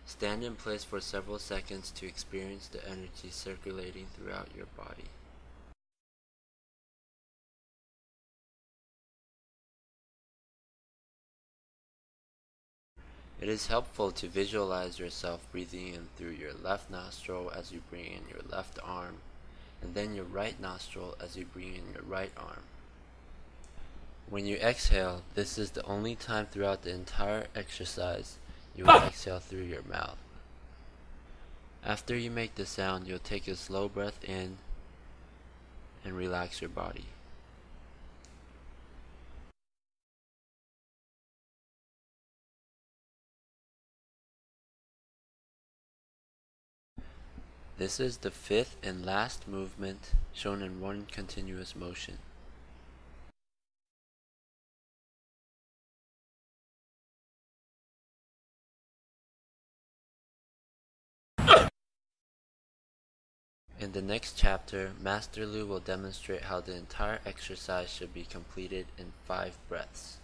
Stand in place for several seconds to experience the energy circulating throughout your body. It is helpful to visualize yourself breathing in through your left nostril as you bring in your left arm, and then your right nostril as you bring in your right arm. When you exhale, this is the only time throughout the entire exercise you will exhale through your mouth. After you make the sound, you'll take a slow breath in and relax your body. This is the fifth and last movement shown in one continuous motion. In the next chapter, Master Lu will demonstrate how the entire exercise should be completed in 5 breaths.